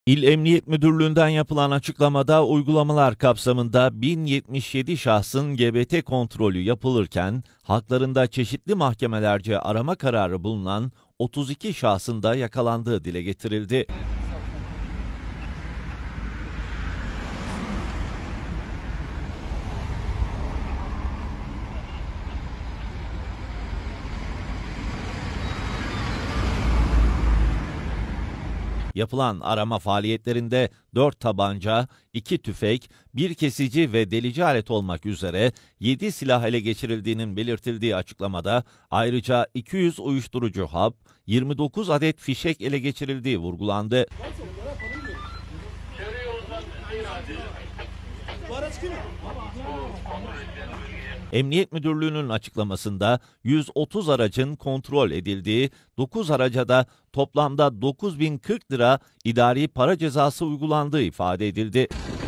İl Emniyet Müdürlüğü'nden yapılan açıklamada uygulamalar kapsamında 1077 şahsın GBT kontrolü yapılırken haklarında çeşitli mahkemelerce arama kararı bulunan 32 şahsın da yakalandığı dile getirildi. Yapılan arama faaliyetlerinde 4 tabanca, 2 tüfek, 1 kesici ve delici alet olmak üzere 7 silah ele geçirildiğinin belirtildiği açıklamada ayrıca 200 uyuşturucu hap, 29 adet fişek ele geçirildiği vurgulandı. Emniyet Müdürlüğü'nün açıklamasında 130 aracın kontrol edildiği, 9 araca da toplamda 9.040 lira idari para cezası uygulandığı ifade edildi.